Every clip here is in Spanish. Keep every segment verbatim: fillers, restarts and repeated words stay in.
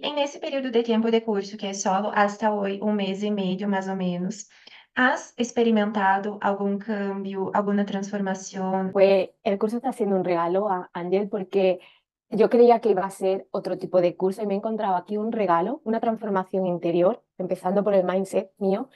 E nesse período de tempo de curso, que é só hasta hoy, um mês e meio mais ou menos, ¿has experimentado algún cambio, alguna transformación? Pues el curso está siendo un regalo a Ángel porque yo creía que iba a ser otro tipo de curso y me he encontrado aquí un regalo, una transformación interior, empezando por el mindset mío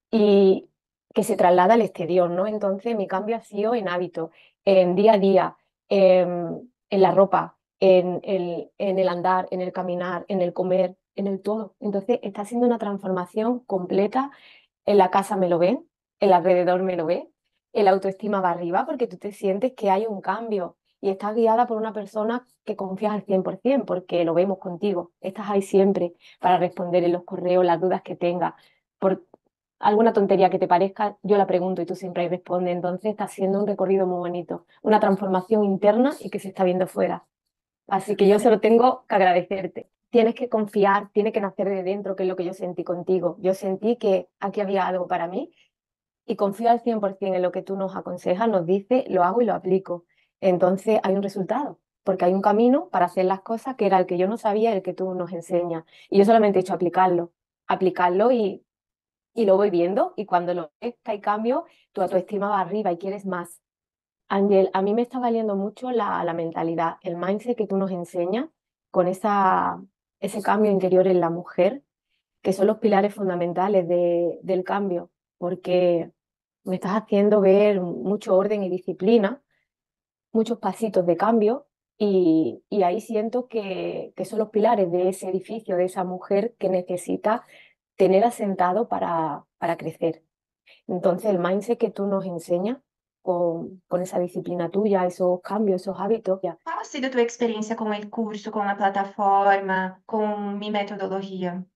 y que se traslada al exterior, ¿no? Entonces mi cambio ha sido en hábito, en día a día, en, en la ropa, en el, en el andar, en el caminar, en el comer, en el todo. Entonces está siendo una transformación completa. En la casa me lo ven, el alrededor me lo ve, el autoestima va arriba porque tú te sientes que hay un cambio y estás guiada por una persona que confías al cien por ciento porque lo vemos contigo. Estás ahí siempre para responder en los correos las dudas que tengas. Por alguna tontería que te parezca, yo la pregunto y tú siempre ahí respondes. Entonces está siendo un recorrido muy bonito, una transformación interna y que se está viendo fuera. Así que yo solo tengo que agradecerte. Tienes que confiar, tiene que nacer de dentro, que es lo que yo sentí contigo. Yo sentí que aquí había algo para mí y confío al cien por ciento en lo que tú nos aconsejas, nos dices, lo hago y lo aplico. Entonces hay un resultado, porque hay un camino para hacer las cosas que era el que yo no sabía, el que tú nos enseñas. Y yo solamente he hecho aplicarlo, aplicarlo y, y lo voy viendo y cuando lo ves que hay cambio, tu autoestima va arriba y quieres más. Ángel, a mí me está valiendo mucho la, la mentalidad, el mindset que tú nos enseñas con esa, ese cambio interior en la mujer, que son los pilares fundamentales de- del cambio, porque me estás haciendo ver mucho orden y disciplina, muchos pasitos de cambio, y, y ahí siento que, que son los pilares de ese edificio, de esa mujer que necesita tener asentado para, para crecer. Entonces, el mindset que tú nos enseñas con, con esa disciplina tuya, esos cambios, esos hábitos, ya. Qual ha sido a tua experiência com o curso, com a plataforma, com mi metodologia?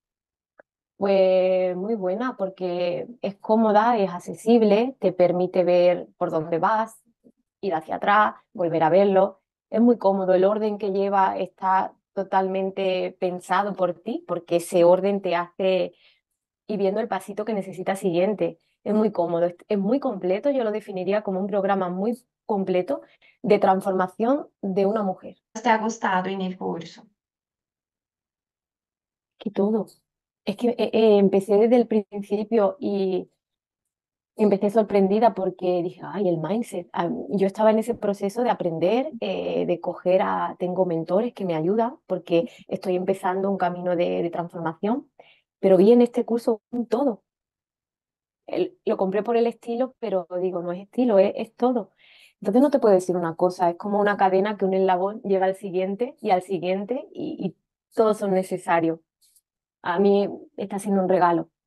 Pues muy buena porque es cómoda, es accesible, te permite ver por dónde vas, ir hacia atrás, volver a verlo. Es muy cómodo, el orden que lleva está totalmente pensado por ti porque ese orden te hace ir viendo el pasito que necesitas siguiente. Es muy cómodo, es, es muy completo, yo lo definiría como un programa muy completo de transformación de una mujer. ¿Te ha gostado en el curso? Que todo. Es que eh, eh, empecé desde el principio y empecé sorprendida porque dije, ay, el mindset. Ah, yo estaba en ese proceso de aprender, eh, de coger a, tengo mentores que me ayudan porque estoy empezando un camino de, de transformación, pero vi en este curso un todo. El- lo compré por el estilo, pero digo, no es estilo, es, es todo. Entonces no te puedo decir una cosa, es como una cadena que un eslabón lleva al siguiente y al siguiente y, y todos son necesarios. A mí está siendo un regalo.